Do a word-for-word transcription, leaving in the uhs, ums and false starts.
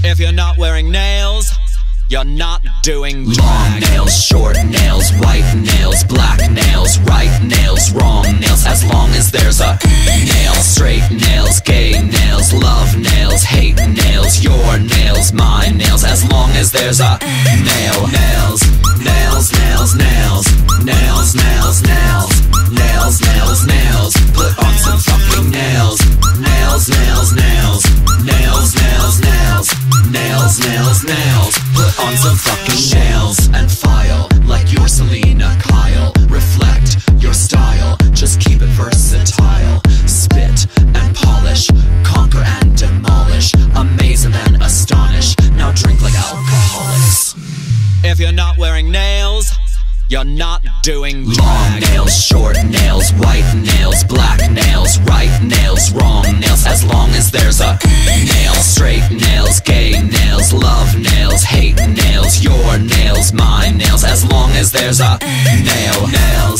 If you're not wearing nails, you're not doing drag. Long nails, short nails, white nails, black nails, right nails, wrong nails, as long as there's a nail. Straight nails, gay nails, love nails, hate nails, your nails, my nails, as long as there's a nail. Nails, nails, nails, nails, nails, nails, nails, nails, nails, nails, put on some fucking nails. Nails, nails, nails, nails, nails, nails, nails, nails, nails, put on some fucking nails. And file like you're Selena Kyle. Reflect your style, just keep it versatile. Spit and polish, conquer and demolish, amaze and then astonish. Now drink like alcoholics. If you're not wearing nails, you're not doing drag. Long nails, short nails, white nails, black nails, right nails, wrong nails, as long as there's a nail. Straight nails, gay nails, love nails, hate nails, your nails, my nails, as long as there's a nail. Nails,